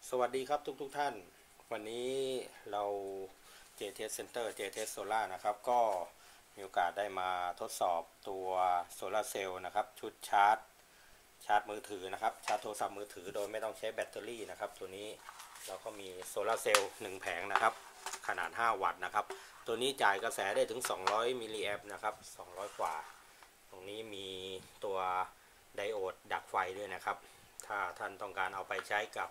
สวัสดีครับทุกท่านวันนี้เรา JTS Center JTS Solar นะครับก็มีโอกาสได้มาทดสอบตัวโซลาร์เซลล์นะครับชุดชาร์จมือถือนะครับชาร์จโทรศัพท์มือถือโดยไม่ต้องใช้แบตเตอรี่นะครับตัวนี้เราก็มีโซลาร์เซลล์1แผงนะครับขนาด5วัตต์นะครับตัวนี้จ่ายกระแสได้ถึง200มิลลิแอมป์นะครับ200กว่าตรงนี้มีตัวไดโอดดักไฟด้วยนะครับถ้าท่านต้องการเอาไปใช้กับ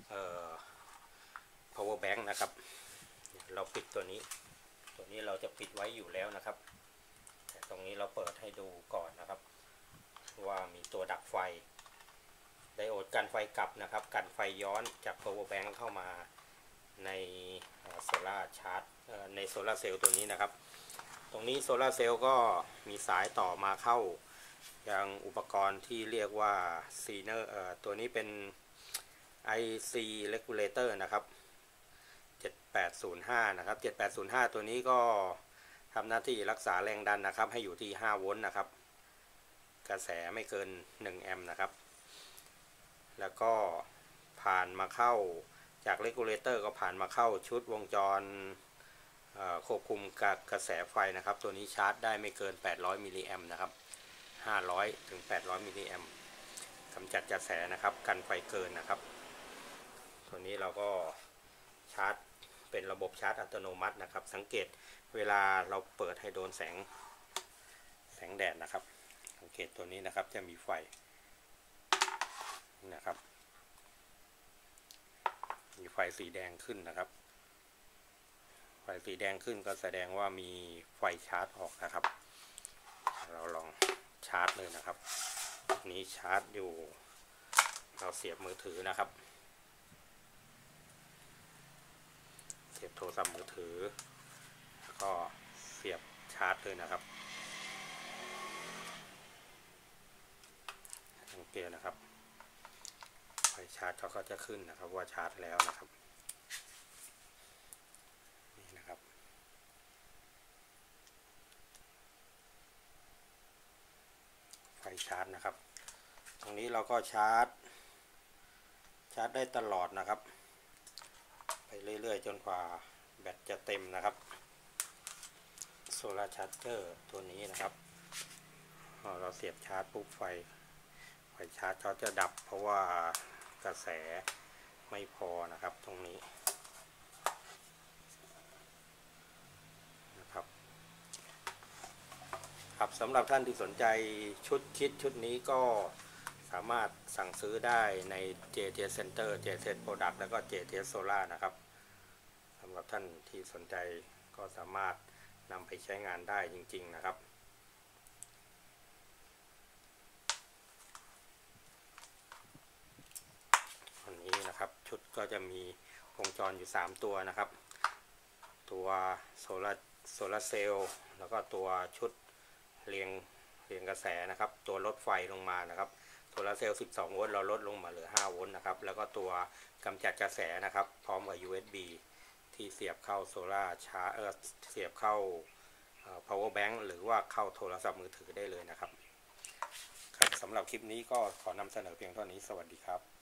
power bank นะครับเราปิดตัวนี้เราจะปิดไว้อยู่แล้วนะครับแต่ตรงนี้เราเปิดให้ดูก่อนนะครับว่ามีตัวดักไฟไดโอดกันไฟกลับนะครับกันไฟย้อนจาก power bank เข้ามาในโซลาร์ชาร์จในโซลาร์เซลล์ตัวนี้นะครับตรงนี้โซลาร์เซลล์ก็มีสายต่อมาเข้ายังอุปกรณ์ที่เรียกว่าซีเนอร์ตัวนี้เป็น IC regulator นะครับ7805นะครับ7805ตัวนี้ก็ทำหน้าที่รักษาแรงดันนะครับให้อยู่ที่5โวลต์นะครับกระแสไม่เกิน1แอมป์นะครับแล้วก็ผ่านมาเข้าจาก regulator ก็ผ่านมาเข้าชุดวงจรควบคุมกระแสไฟนะครับตัวนี้ชาร์จได้ไม่เกิน800มิลลิแอมป์นะครับ500ถึง800มิลลิแอมป์กำจัดกระแสนะครับกันไฟเกินนะครับตัวนี้เราก็ชาร์จเป็นระบบชาร์จอัตโนมัตินะครับสังเกตเวลาเราเปิดให้โดนแสงแดดนะครับสังเกตตัวนี้นะครับจะมีไฟนะครับมีไฟสีแดงขึ้นนะครับไฟสีแดงขึ้นก็แสดงว่ามีไฟชาร์จออกนะครับเราลองชาร์จเลยนะครับนี้ชาร์จอยู่เราเสียบมือถือนะครับเสียบโทรศัพท์มือถือแล้วก็เสียบชาร์จเลยนะครับสังเกตนะครับไฟชาร์จเขาก็จะขึ้นนะครับว่าชาร์จแล้วนะครับนี่นะครับไฟชาร์จนะครับตรงนี้เราก็ชาร์จได้ตลอดนะครับไปเรื่อยๆจนกว่าแบตจะเต็มนะครับโซลาร์ชาร์จเจอร์ตัวนี้นะครับเราเสียบชาร์จปุ๊บไฟชาร์จเขาจะดับเพราะว่ากระแสไม่พอนะครับตรงนี้นะครับครับสำหรับท่านที่สนใจชุดคิดชุดนี้ก็สามารถสั่งซื้อได้ใน JTS Center JTS Product แล้วก็ JTS Solar นะครับสำหรับท่านที่สนใจก็สามารถนำไปใช้งานได้จริงๆนะครับอันนี้นะครับชุดก็จะมีวงจรอยู่3ตัวนะครับตัวโซลาร์เซลล์แล้วก็ตัวชุดเรียงกระแสนะครับตัวลดไฟลงมานะครับโซลาร์เซลล์12โวลต์เราลดลงมาเหลือ5โวลต์นะครับแล้วก็ตัวกำจัดกระแสนะครับพร้อมกับ USB ที่เสียบเข้าโซลาร์ชาร์จเสียบเข้าpower bank หรือว่าเข้าโทรศัพท์มือถือได้เลยนะครับสำหรับคลิปนี้ก็ขอนำเสนอเพียงเท่านี้สวัสดีครับ